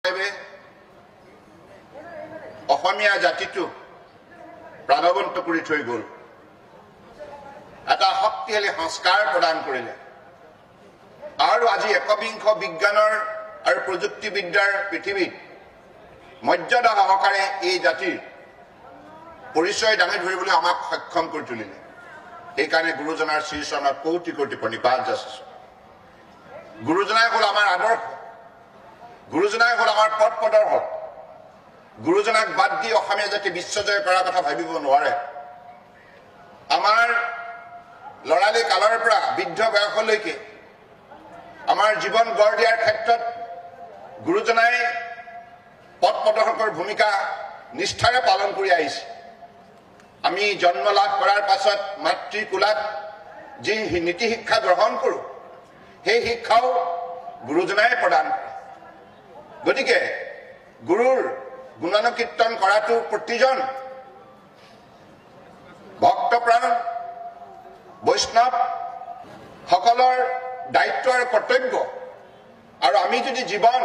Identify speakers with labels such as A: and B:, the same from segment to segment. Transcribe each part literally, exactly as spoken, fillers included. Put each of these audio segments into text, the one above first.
A: অসমীয়া জাতিটো প্ৰাণৱন্ত কৰি থৈ গ'ল এটা শক্তিশালী সংস্কাৰ প্ৰদান কৰিলে আৰু আজি একবিংশ বিজ্ঞানৰ আৰু প্ৰযুক্তিবিদ্যাৰ পৃথিৱীত মৰ্যাদা সহকাৰে এই জাতিৰ পৰিচয় দাঙি ধৰিবলৈ আমাক সক্ষম কৰি তুলিলে এইকাৰণে গুৰুজনাৰ শ্ৰীচৰণত কোটি কোটি প্ৰণিপাত যাচিছো গুৰুজনাই হ'ল আমাৰ আদৰ্শ গুৰুজনাই হ'ল আমাৰ পথ প্ৰদৰ্শক গুৰুজনাক বাদ দি অসমীয়া জাতি বিশ্বজয় কৰাৰ কথা ভাবিব নোৱাৰে আমাৰ লৰালি কালৰ পৰা বৃদ্ধ বয়সলৈকে আমাৰ জীৱন গঢ় দিয়াৰ ক্ষেত্ৰত গুৰুজনাই পথ প্ৰদৰ্শকৰ ভূমিকা নিষ্ঠাৰে পালন কৰি আহিছে আমি জন্ম লাভ কৰাৰ পাছত মাতৃ কোলাত যি নীতি শিক্ষা গ্ৰহণ কৰোঁ সেই শিক্ষাও গুৰুজনাই প্ৰদান কৰে গতিকে গুৰুৰ গুণানুকীৰ্তন কৰাটো প্ৰতিজন ভক্তপ্ৰাণ বৈষ্ণৱ সকলৰ দায়িত্ব আৰু কৰ্তব্য আৰু আমি যদি জীৱন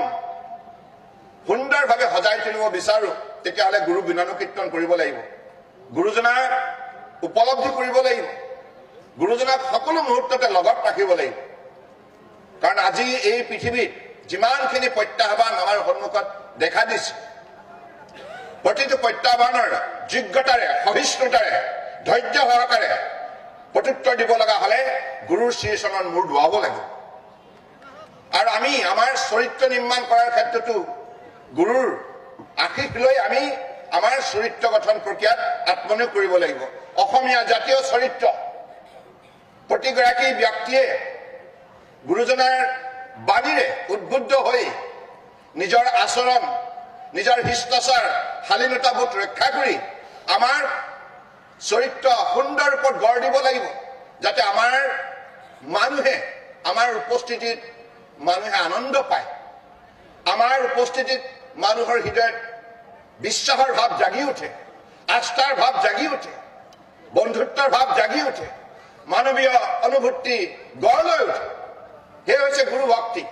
A: সুন্দৰভাৱে সজাই তুলিব বিচাৰো তেতিয়াহ'লে গুৰু গুণানুকীৰ্তন কৰিব লাগিব গুৰুজনাক উপলব্ধি কৰিব লাগিব গুৰুজনাক সকলো মুহূৰ্ততে লগত ৰাখিব লাগিব কাৰণ আজি এই পৃথিৱীত যিমানখিনি প্ৰত্যাহ্বান আমাৰ সন্মুখত দেখা দিছে প্ৰতিটো প্ৰত্যাহ্বানৰ যোগ্যতাৰে সহিষ্ণুতাৰে ধৈৰ্য সহকাৰে প্ৰত্যুত্তৰ দিব লগা হলে গুৰুৰ শ্ৰীচৰণত মূৰ ধুৱাব লাগিব আৰু আমি আমাৰ চৰিত্ৰ নিৰ্মাণ কৰাৰ ক্ষেত্ৰতো গুৰুৰ আশীষ লৈ আমি আমাৰ চৰিত্ৰ গঠন প্ৰক্ৰিয়াত আত্মনিয়োগ কৰিব লাগিব অসমীয়া জাতীয় চৰিত্ৰ প্ৰতিগৰাকী ব্যক্তিয়ে গুৰুজনাৰ বাণীৰে উদ্বুদ্ধ হৈ নিজৰ আচৰণ নিজৰ শিষ্টাচাৰ শালীনতাবোধ ৰক্ষা কৰি আমাৰ চৰিত্ৰ সুন্দৰ ৰূপত গঢ় দিব লাগিব যাতে আমাৰ মানুহে আমাৰ উপস্থিতিত মানুহে আনন্দ পায় আমাৰ উপস্থিতিত মানুহৰ হৃদয়ত বিশ্বাসৰ ভাৱ জাগি উঠে আস্থাৰ ভাৱ জাগি উঠে বন্ধুত্বৰ ভাৱ জাগি উঠে মানৱীয় অনুভূতি গঢ় লৈ উঠে সেই হৈছে গুৰু ভক্তি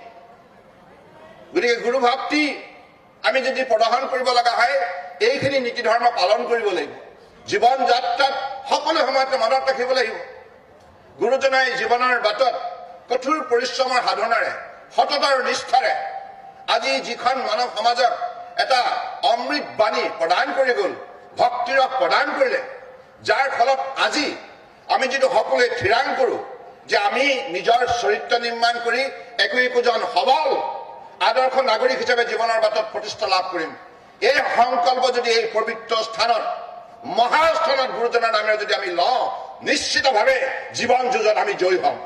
A: গতিকে গুৰু ভক্তি আমি যদি প্ৰদৰ্শন কৰিব লগা হয় এইখিনি নীতি ধৰ্ম পালন কৰিব লাগিব জীৱন যাত্ৰাত সকলো সময়তে মনত ৰাখিব লাগিব গুৰুজনাই জীৱনৰ বাটত কঠোৰ পৰিশ্ৰমৰ সাধনাৰে সততা আৰু নিষ্ঠাৰে আজি যিখন মানৱ সমাজক এটা অমৃত বাণী প্ৰদান কৰি গ'ল ভক্তিৰস প্ৰদান কৰিলে যাৰ ফলত আজি আমি যিটো সকলোৱে থিৰাং কৰোঁ যে আমি নিজৰ চৰিত্ৰ নিৰ্মাণ কৰি একো একোজন সবল আদৰ্শ নাগৰিক হিচাপে জীৱনৰ বাটত প্ৰতিষ্ঠা লাভ কৰিম এই সংকল্প যদি এই পবিত্ৰ স্থানত মহাস্থানত গুৰুজনাৰ নামেৰে যদি আমি লওঁ নিশ্চিতভাৱে জীৱন যুঁজত আমি জয়ী হ'ম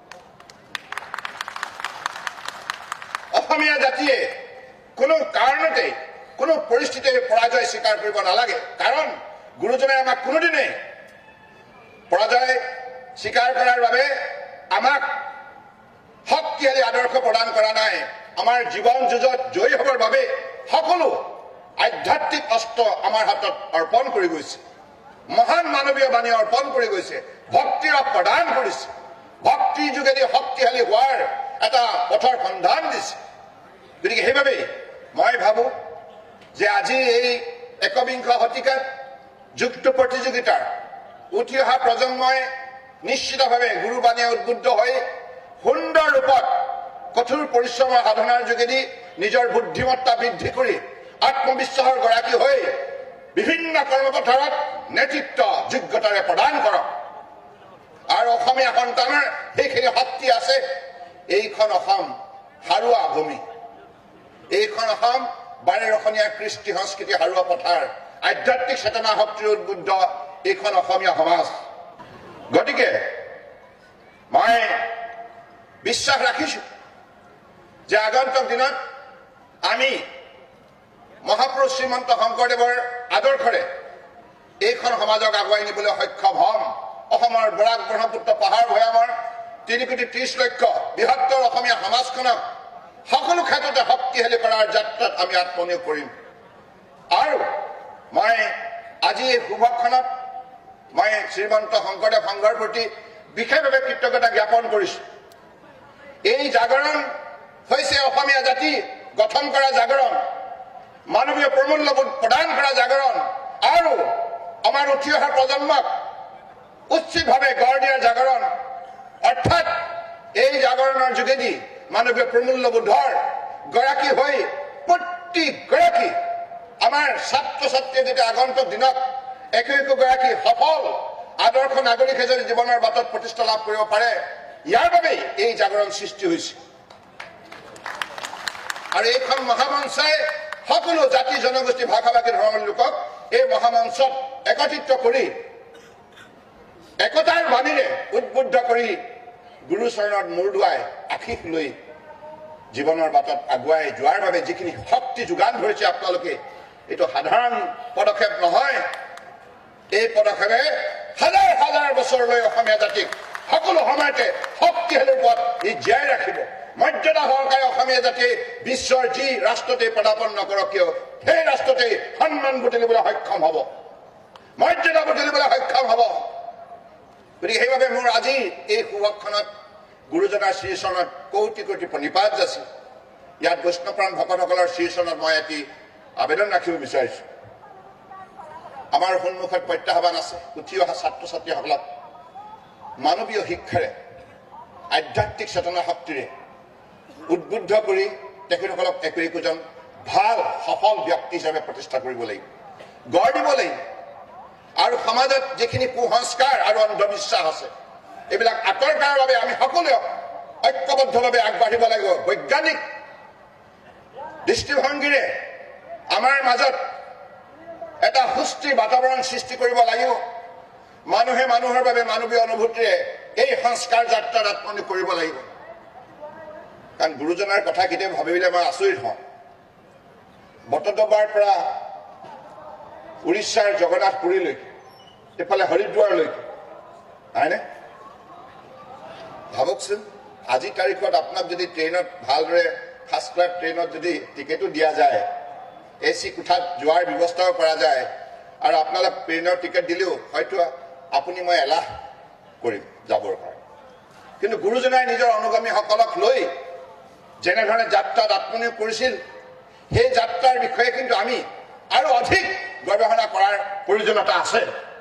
A: অসমীয়া জাতিয়ে কোনো কাৰণতে কোনো পৰিস্থিতিৰ পৰাজয় স্বীকাৰ কৰিব নালাগে কাৰণ গুৰুজনাই আমাক কোনোদিনে পৰাজয় স্বীকাৰ কৰাৰ বাবে আমাক শক্তিশালী আদৰ্শ প্ৰদান কৰা নাই আমাৰ জীৱন যুঁজত জয়ী হ'বৰ বাবে সকলো আধ্যাত্মিক অস্ত্ৰ আমাৰ হাতত অৰ্পণ কৰি গৈছে মহান মানৱীয় বাণী অৰ্পণ কৰি গৈছে ভক্তিৰ প্ৰদান কৰিছে ভক্তিৰ যোগেদি শক্তিশালী হোৱাৰ এটা পথৰ সন্ধান দিছে গতিকে সেইবাবে মই ভাবো যে আজি এই একবিংশ শতিকাত যুক্ত প্ৰতিযোগিতাৰ উঠি অহা প্ৰজন্মই নিশ্চিতভাৱে গুৰুবাণীয়ে উদ্বুদ্ধ হৈ সুন্দৰ ৰূপত কঠোৰ পৰিশ্ৰমৰ সাধনাৰ যোগেদি নিজৰ বুদ্ধিমত্তা বৃদ্ধি কৰি আত্মবিশ্বাসৰ গৰাকী হৈ বিভিন্ন কৰ্মপথাৰত নেতৃত্ব যোগ্যতাৰে প্ৰদান কৰক আৰু অসমীয়া সন্তানৰ সেইখিনি শক্তি আছে এইখন অসম হাৰুৱা ভূমি এইখন অসম বাৰেৰখনীয়া কৃষ্টি সংস্কৃতি হাৰুৱা পথাৰ আধ্যাত্মিক চেতনা শক্তিৰ উদ্বুদ্ধ এইখন অসমীয়া সমাজ গতিকে মই বিশ্বাস ৰাখিছো যে আগন্তুক দিনত আমি মহাপুৰুষ শ্ৰীমন্ত শংকৰদেৱৰ আদৰ্শৰে এইখন সমাজক আগুৱাই নিবলৈ সক্ষম হ'ম অসমৰ বৰাক ব্ৰহ্মপুত্ৰ পাহাৰ ভৈয়ামৰ তিনি কোটি ত্ৰিশ লক্ষ বৃহত্তৰ অসমীয়া সমাজখনক সকলো ক্ষেত্ৰতে শক্তিশালী কৰাৰ যাত্ৰাত আমি আত্মনিয়োগ কৰিম আৰু মই আজি এই শুভক্ষণত মই শ্ৰীমন্ত শংকৰদেৱ সংঘৰ প্ৰতি বিশেষভাৱে কৃতজ্ঞতা জ্ঞাপন কৰিছো এই জাগৰণ হৈছে অসমীয়া জাতি গঠন কৰা জাগৰণ মানৱীয় প্ৰমূল্যবোধ প্ৰদান কৰা জাগৰণ আৰু আমাৰ উঠি অহা প্ৰজন্মক উচিতভাৱে গঢ় দিয়াৰ জাগৰণ অৰ্থাৎ এই জাগৰণৰ যোগেদি মানৱীয় প্ৰমূল্যবোধৰ গৰাকী হৈ প্ৰতিগৰাকী আমাৰ ছাত্ৰ ছাত্ৰীয়ে যেতিয়া আগন্তুক দিনত একো একো গৰাকী সফল আদৰ্শ নাগৰিক এজন জীৱনৰ বাটত প্ৰতিষ্ঠা লাভ কৰিব পাৰে ইয়াৰ বাবেই এই জাগৰণ সৃষ্টি হৈছে আৰু এইখন মহামঞ্চই সকলো জাতি জনগোষ্ঠী ভাষা ভাষী ধৰ্মৰ লোকক এই মহামঞ্চত একত্ৰিত কৰি একতাৰ বাণীৰে উদ্বুদ্ধ কৰি গুৰু চৰণত মূৰ দুৱাই আশীষ লৈ জীৱনৰ বাটত আগুৱাই যোৱাৰ বাবে যিখিনি শক্তি যোগান ধৰিছে আপোনালোকে এইটো সাধাৰণ পদক্ষেপ নহয় এই পদক্ষেপে হাজাৰ হাজাৰ বছৰলৈ অসমীয়া জাতিক সকলো সময়তে শক্তিশালী ৰূপত ই জীয়াই ৰাখিব মৰ্যাদা সহকাৰে অসমীয়া জাতিয়ে বিশ্বৰ যি ৰাষ্ট্ৰতে পদাৰ্পণ নকৰক কিয় সেই ৰাষ্ট্ৰতে সন্মান বুটলিবলৈ সক্ষম হ'ব মৰ্যাদা বুটলিবলৈ সক্ষম হ'ব গতিকে সেইবাবে মোৰ আজি এই সুভক্ষণত গুৰুজনাৰ শ্ৰীচৰণত কোটি কোটি প্ৰণিপাত যাচি ইয়াত বৈষ্ণৱপ্ৰাণ ভকতসকলৰ শ্ৰীচৰণত মই এটি আবেদন ৰাখিব বিচাৰিছো আমাৰ সন্মুখত প্ৰত্যাহ্বান আছে উঠি অহা ছাত্ৰ ছাত্ৰীসকলক মানৱীয় শিক্ষাৰে আধ্যাত্মিক চেতনা শক্তিৰে উদ্বুদ্ধ কৰি তেখেতসকলক একো একোজন ভাল সফল ব্যক্তি হিচাপে প্ৰতিষ্ঠা কৰিব লাগিব গঢ় দিব লাগিব আৰু সমাজত যিখিনি কুসংস্কাৰ আৰু অন্ধবিশ্বাস আছে এইবিলাক আঁতৰ কৰাৰ বাবে আমি সকলোৱে ঐক্যবদ্ধভাৱে আগবাঢ়িব লাগিব বৈজ্ঞানিক দৃষ্টিভংগীৰে আমাৰ মাজত এটা সুস্থিৰ বাতাবৰণ সৃষ্টি কৰিব লাগিব মানুহে মানুহৰ বাবে মানৱীয় অনুভূতিৰে এই সংস্কাৰ যাত্ৰাত আত্মনিয়োগ কৰিব লাগিব কাৰণ গুৰুজনাৰ কথা কেতিয়াবা ভাবিলে মই আচৰিত হওঁ বটদ্ৰৱাৰ পৰা উৰিষ্যাৰ জগন্নাথ পুৰীলৈকে এফালে হৰিদ্বাৰলৈকে হয়নে ভাবকচোন আজি তাৰিখত আপোনাক যদি ট্ৰেইনত ভালদৰে ফাৰ্ষ্ট ক্লাছ ট্ৰেইনত যদি টিকেটো দিয়া যায় এ চি কোঠাত যোৱাৰ ব্যৱস্থাও কৰা যায় আৰু আপোনালোক ট্ৰেইনৰ টিকেট দিলেও হয়তো আপুনি মই এলাহ কৰিম যাবৰ কাৰণে কিন্তু গুৰুজনাই নিজৰ অনুগামীসকলক লৈ যেনেধৰণে যাত্ৰাত আত্মনিয়োগ কৰিছিল সেই যাত্ৰাৰ বিষয়ে কিন্তু আমি আৰু অধিক গৱেষণা কৰাৰ প্ৰয়োজনীয়তা আছে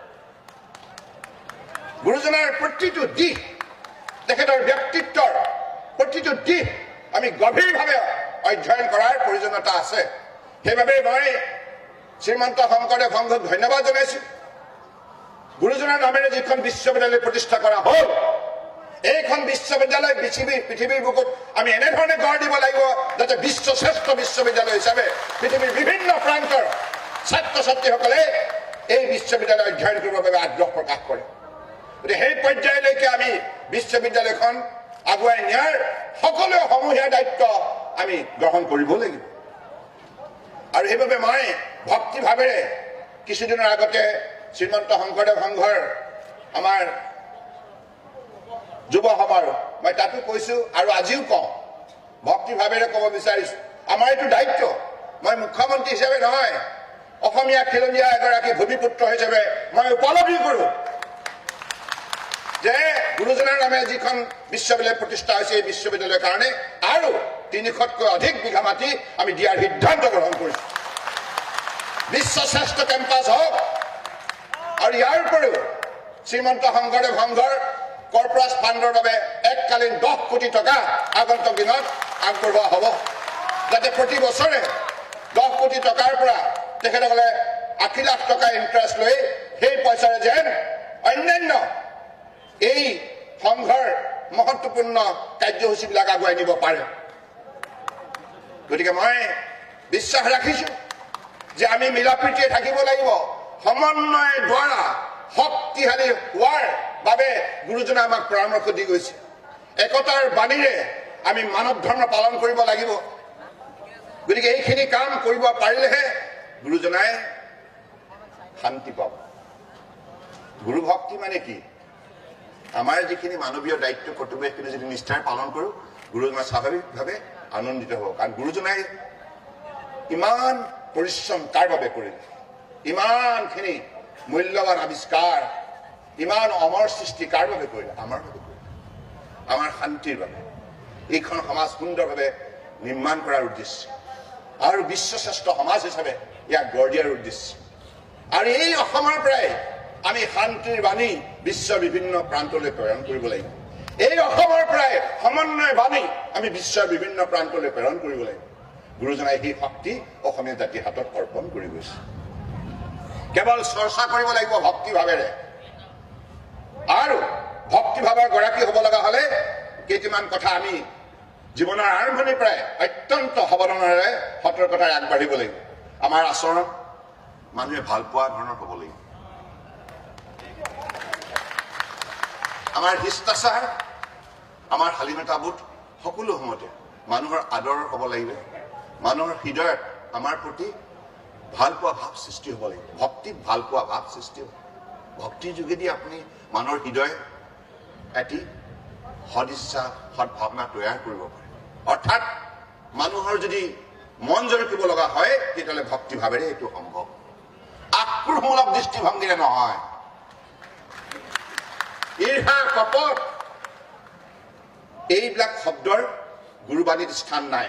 A: গুৰুজনাৰ প্ৰতিটো দিশ তেখেতৰ ব্যক্তিত্বৰ প্ৰতিটো দিশ আমি গভীৰভাৱে অধ্যয়ন কৰাৰ প্ৰয়োজনীয়তা আছে সেইবাবে মই শ্ৰীমন্ত শংকৰদেৱ সংঘক ধন্যবাদ জনাইছো গুৰুজনাৰ নামেৰে যিখন বিশ্ববিদ্যালয় প্ৰতিষ্ঠা কৰা হ'ল এইখন বিশ্ববিদ্যালয় পৃথিৱীৰ পৃথিৱীৰ বুকুত আমি এনেধৰণে গঢ় দিব লাগিব যাতে বিশ্ব শ্ৰেষ্ঠ বিশ্ববিদ্যালয় হিচাপে পৃথিৱীৰ বিভিন্ন প্ৰান্তৰ ছাত্ৰ ছাত্ৰীসকলে এই বিশ্ববিদ্যালয় অধ্যয়ন কৰিবৰ বাবে আগ্ৰহ প্ৰকাশ কৰে গতিকে সেই পৰ্যায়লৈকে আমি বিশ্ববিদ্যালয়খন আগুৱাই নিয়াৰ সকলো সমূহীয়া দায়িত্ব আমি গ্ৰহণ কৰিব লাগিব আৰু সেইবাবে মই ভক্তিভাৱেৰে কিছুদিনৰ আগতে শ্ৰীমন্ত শংকৰদেৱ সংঘৰ আমাৰ যুৱ সভাৰ মই তাতো কৈছো আৰু আজিও কওঁ ভক্তিভাৱেৰে ক'ব বিচাৰিছো আমাৰ এইটো দায়িত্ব মই মুখ্যমন্ত্ৰী হিচাপে নহয় অসমীয়া খেলনীয়া এগৰাকী ভূমিপুত্ৰ হিচাপে মই উপলব্ধি কৰোঁ যে গুৰুজনাৰ নামে যিখন বিশ্ববিদ্যালয় প্ৰতিষ্ঠা হৈছে এই বিশ্ববিদ্যালয়ৰ কাৰণে আৰু তিনিশতকৈ অধিক বিঘা মাটি আমি দিয়াৰ সিদ্ধান্ত গ্ৰহণ কৰিছো বিশ্ব শ্ৰেষ্ঠ কেম্পাছ হওক আৰু ইয়াৰ উপৰিও শ্ৰীমন্ত শংকৰদেৱ সংঘৰ কৰ্পৰাছ ফাণ্ডৰ বাবে এককালীন দহ কোটি টকা আগন্তুক দিনত আগবঢ়োৱা হ'ব যাতে প্ৰতি বছৰে দহ কোটি টকাৰ পৰা তেখেতসকলে আশী লাখ টকা ইণ্টাৰেষ্ট লৈ সেই পইচাৰে যেন অন্যান্য এই সংঘৰ মহত্বপূৰ্ণ কাৰ্যসূচীবিলাক আগুৱাই নিব পাৰে গতিকে মই বিশ্বাস ৰাখিছো যে আমি মিলাপ্ৰীতিৰে থাকিব লাগিব সমন্বয়ৰ দ্বাৰা শক্তিশালী হোৱাৰ বাবে গুৰুজনে আমাক পৰামৰ্শ দি গৈছে একতাৰ বাণীৰে আমি মানৱ ধৰ্ম পালন কৰিব লাগিব গতিকে এইখিনি কাম কৰিব পাৰিলেহে গুৰুজনাই শান্তি পাব গুৰু ভক্তি মানে কি আমাৰ যিখিনি মানৱীয় দায়িত্ব কৰ্তব্য সেইখিনি যদি নিষ্ঠাৰে পালন কৰোঁ গুৰুজনা স্বাভাৱিকভাৱে আনন্দিত হ'ব কাৰণ গুৰুজনাই ইমান পৰিশ্ৰম কাৰ বাবে কৰিলে ইমানখিনি মূল্যৱান আৱিষ্কাৰ ইমান অমৰ সৃষ্টি কাৰ বাবে কৰিলে আমাৰ বাবে কৰিলে আমাৰ শান্তিৰ বাবে এইখন সমাজ সুন্দৰভাৱে নিৰ্মাণ কৰাৰ উদ্দেশ্যে আৰু বিশ্বশ্ৰেষ্ঠ সমাজ হিচাপে ইয়াক গঢ় দিয়াৰ উদ্দেশ্য। আৰু এই অসমৰ পৰাই আমি শান্তিৰ বাণী বিশ্বৰ বিভিন্ন প্ৰান্তলৈ প্ৰেৰণ কৰিব লাগিব। এই অসমৰ পৰাই সমন্বয় বাণী আমি বিশ্বৰ বিভিন্ন প্ৰান্তলৈ প্ৰেৰণ কৰিব লাগিব। গুৰুজনাই সেই শক্তি অসমীয়া জাতিৰ হাতত অৰ্পণ কৰি গৈছে। কেৱল চৰ্চা কৰিব লাগিব ভক্তি ভাৱেৰে, আৰু ভক্তি ভাৱৰ গৰাকী হ'ব লগা হলে কেইটামান কথা আমি জীৱনৰ আৰম্ভণিৰ পৰাই অত্যন্ত সাৱধানেৰে সতৰ্কতাৰে আগবাঢ়িব লাগিব। আমাৰ আচৰণ মানুহে ভাল পোৱা ধৰণৰ হ'ব লাগিব। আমাৰ শিষ্টাচাৰ, আমাৰ শালীনতাবোধ সকলো সময়তে মানুহৰ আদৰ হ'ব লাগিব। মানুহৰ হৃদয়ত আমাৰ প্ৰতি ভাল পোৱা ভাৱ সৃষ্টি হ'ব লাগিব। ভক্তিত ভাল পোৱা ভাৱ সৃষ্টি হ'ব। ভক্তিৰ যোগেদি আপুনি মানুহৰ হৃদয় এটি সদিচ্ছা সদ্ভাৱনা তৈয়াৰ কৰিব পাৰে। অৰ্থাৎ মানুহৰ যদি মন জৰিকিব লগা হয় তেতিয়াহ'লে ভক্তি ভাৱেৰে এইটো সম্ভৱ, আক্ৰোশমূলক দৃষ্টিভংগীৰে নহয়। ঈৰ্ষা, কপট এইবিলাক শব্দৰ গুৰুবাণীত স্থান নাই।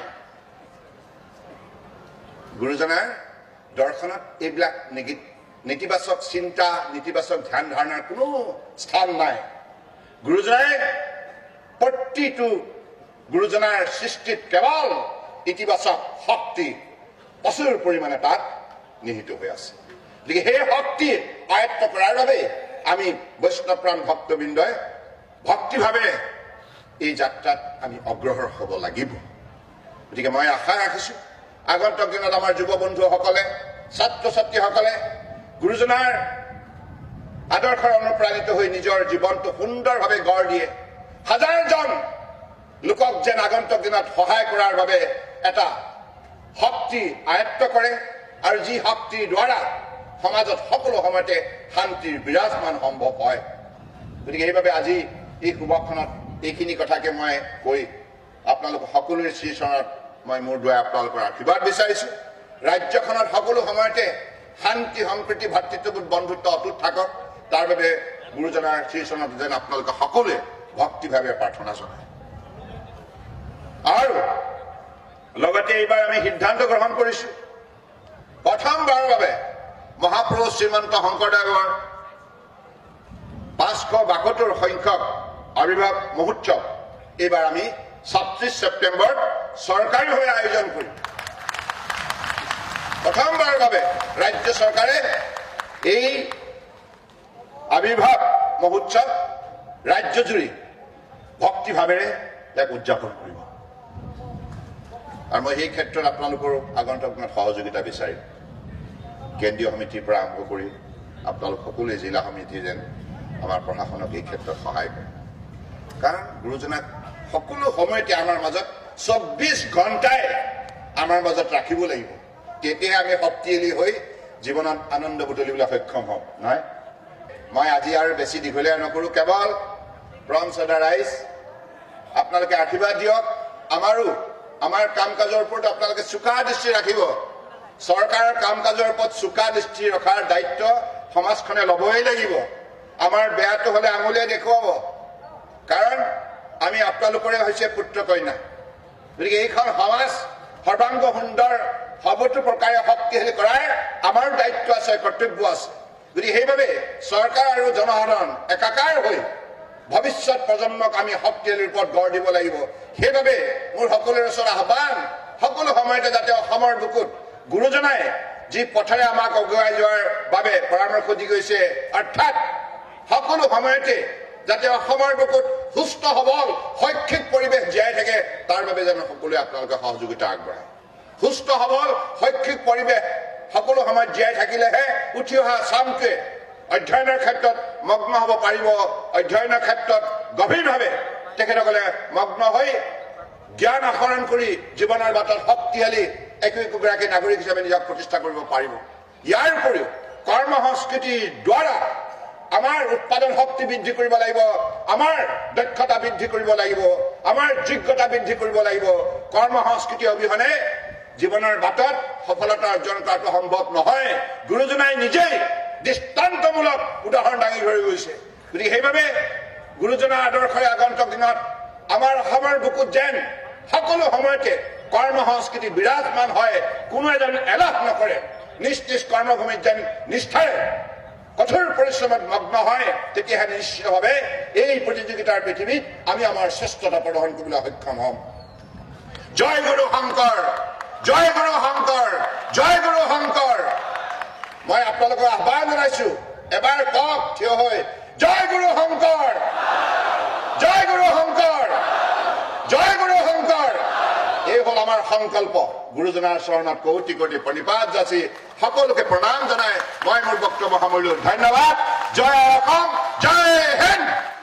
A: গুৰুজনাৰ দৰ্শনত এইবিলাক নেতিবাচক চিন্তা, নেতিবাচক ধ্যান ধাৰণাৰ কোনো স্থান নাই। গুৰুজনাই প্ৰতিটো গুৰুজনাৰ সৃষ্টিত কেৱল ইতিবাচক শক্তি প্ৰচুৰ পৰিমাণে তাত নিহিত হৈ আছে। গতিকে সেই শক্তি আয়ত্ত কৰাৰ বাবে আমি বৈষ্ণৱপ্ৰাণ ভক্তবৃন্দই ভক্তিভাৱে এই যাত্ৰাত আমি অগ্ৰসৰ হ'ব লাগিব। গতিকে মই আশা ৰাখিছো আগন্তুক দিনত আমাৰ যুৱ বন্ধুসকলে, ছাত্ৰ ছাত্ৰীসকলে গুৰুজনাৰ আদৰ্শৰ অনুপ্ৰাণিত হৈ নিজৰ জীৱনটো সুন্দৰভাৱে গঢ় দিয়ে। হাজাৰজন লোকক যেন আগন্তুক দিনত সহায় কৰাৰ বাবে এটা শক্তি আয়ত্ত কৰে, আৰু যি শক্তিৰ দ্বাৰা সমাজত সকলো সময়তে শান্তিৰ বিৰাজমান সম্ভৱ হয়। গতিকে সেইবাবে আজি এই শুভক্ষণত এইখিনি কথাকে মই কৈ আপোনালোক সকলোৰে শ্ৰীচৰণত মই মোৰ দ্বাৰা আপোনালোকৰ আশীৰ্বাদ বিচাৰিছো। ৰাজ্যখনত সকলো সময়তে শান্তি, সম্প্ৰীতি, ভাতৃত্ববোধ, বন্ধুত্ব অটুট থাকক, তাৰ বাবে গুৰুজনাৰ শ্ৰীচৰণত যেন আপোনালোকে সকলোৱে ভক্তিভাৱে প্ৰাৰ্থনা জনায়। আৰু লগতে এইবাৰ আমি সিদ্ধান্ত গ্ৰহণ কৰিছো, প্ৰথমবাৰৰ বাবে মহাপুৰুষ শ্ৰীমন্ত শংকৰদেৱৰ পাঁচশ বাসত্তৰ সংখ্যক আবিৰ্ভাৱ মহোৎসৱ এইবাৰ আমি ছাব্বিছ ছেপ্টেম্বৰত চৰকাৰীভাৱে আয়োজন কৰিম। প্ৰথমবাৰৰ বাবে ৰাজ্য চৰকাৰে এই আবিৰ্ভাৱ মহোৎসৱ ৰাজ্যজুৰি ভক্তিভাৱেৰে ইয়াক উদযাপন কৰিব। আৰু মই সেই ক্ষেত্ৰত আপোনালোকৰ আগন্তুক দিনত সহযোগিতা বিচাৰিম। কেন্দ্ৰীয় সমিতিৰ পৰা আৰম্ভ কৰি আপোনালোক সকলোৱে জিলা সমিতি যেন আমাৰ প্ৰশাসনক এই ক্ষেত্ৰত সহায় কৰে। কাৰণ গুৰুজনাক সকলো সময়তে আমাৰ মাজত চৌব্বিছ ঘণ্টাই আমাৰ মাজত ৰাখিব লাগিব, তেতিয়াহে আমি শক্তিশালী হৈ জীৱনত আনন্দ বুটলিবলৈ সক্ষম হম। নহয়, মই আজি আৰু বেছি দীঘলীয়া নকৰো, কেৱল প্ৰঞ্চ অদা ৰাইজ আপোনালোকে আশীৰ্বাদ দিয়ক। আমাৰো আমাৰ কাম কাজৰ ওপৰত আপোনালোকে চোকা দৃষ্টি ৰাখিব। চৰকাৰৰ কাম কাজৰ ওপৰত চোকা দৃষ্টি ৰখাৰ দায়িত্ব সমাজখনে ল'বই লাগিব। আমাৰ বেয়াটো হলে আঙুলিয়ে দেখুৱাব, কাৰণ আমি আপোনালোকৰে হৈছে পুত্ৰ কন্যা। গতিকে এইখন সমাজ সৰ্বাংগ সুন্দৰ সৰ্বতো প্ৰকাৰে শক্তিশালী কৰাৰ আমাৰ দায়িত্ব আছে, কৰ্তব্য আছে। গতিকে সেইবাবে চৰকাৰ আৰু জনসাধাৰণ একাকাৰ হৈ ভৱিষ্যত প্ৰজন্মক আমি শক্তিশালী ৰূপত গঢ় দিব লাগিব। সেইবাবে মোৰ সকলোৰে ওচৰত আহ্বান, সকলো সময়তে যাতে অসমৰ বুকুত গুৰুজনাই যি পথেৰে আমাক আগুৱাই যোৱাৰ বাবে পৰামৰ্শ দি গৈছে, অৰ্থাৎ সকলো সময়তে যাতে অসমৰ বুকুত সুস্থ সবল শৈক্ষিক পৰিৱেশ জীয়াই থাকে, তাৰ বাবে যেন সকলোৱে আপোনালোকে সহযোগিতা আগবঢ়ায়। সুস্থ সবল শৈক্ষিক পৰিৱেশ সকলো সময়ত জীয়াই থাকিলেহে উঠি অহা চামটোৱে অধ্যয়নৰ ক্ষেত্ৰত মগ্ন হ'ব পাৰিব। অধ্যয়নৰ ক্ষেত্ৰত গভীৰভাৱে তেখেতসকলে মগ্ন হৈ জ্ঞান আহৰণ কৰি জীৱনৰ বাটত শক্তিশালী একো একোগৰাকী নাগৰিক হিচাপে নিজক প্ৰতিষ্ঠা কৰিব পাৰিব। ইয়াৰ উপৰিও কৰ্ম সংস্কৃতিৰ দ্বাৰা আমাৰ উৎপাদন শক্তি বৃদ্ধি কৰিব লাগিব, আমাৰ দক্ষতা বৃদ্ধি কৰিব লাগিব, আমাৰ যোগ্যতা বৃদ্ধি কৰিব লাগিব। কৰ্ম সংস্কৃতি অবিহনে জীৱনৰ বাটত সফলতা অৰ্জন কৰাটো সম্ভৱ নহয়। গুৰুজনাই নিজেই দৃষ্টান্তমূলক উদাহৰণ দাঙি ধৰি গৈছে। গতিকে সেইবাবে গুৰুজনাৰ আদৰ্শৰে আগন্তুক দিনত আমাৰ অসমৰ বুকুত যেন সকলো সময়তে কৰ্ম সংস্কৃতি বিৰাজমান হয়, কোনো এজন এলাহ নকৰে, নিজ নিজ কৰ্মভূমিত যেন নিষ্ঠাৰে কঠোৰ পৰিশ্ৰমত মগ্ন হয়, তেতিয়াহে নিশ্চিতভাৱে এই প্ৰতিযোগিতাৰ পৃথিৱীত আমি আমাৰ শ্ৰেষ্ঠতা প্ৰদৰ্শন কৰিবলৈ সক্ষম হ'ম। জয় গুৰু শংকৰ, জয় গুৰু শংকৰ, জয় গুৰু শংকৰ। মই আপোনালোকক আহ্বান জনাইছো, এবাৰ কওক থিয় হৈ, জয় গুৰু শংকৰ, জয় গুৰু শংকৰ, জয় গুৰু শংকৰ। এই হল আমাৰ সংকল্প। গুৰুজনাৰ চৰণত কোটি কোটি প্ৰণিপাত যাচি সকলোকে প্ৰণাম জনাই মই মোৰ বক্তব্য সামৰিলো। ধন্যবাদ। জয় অসম, জয় হিন্দ।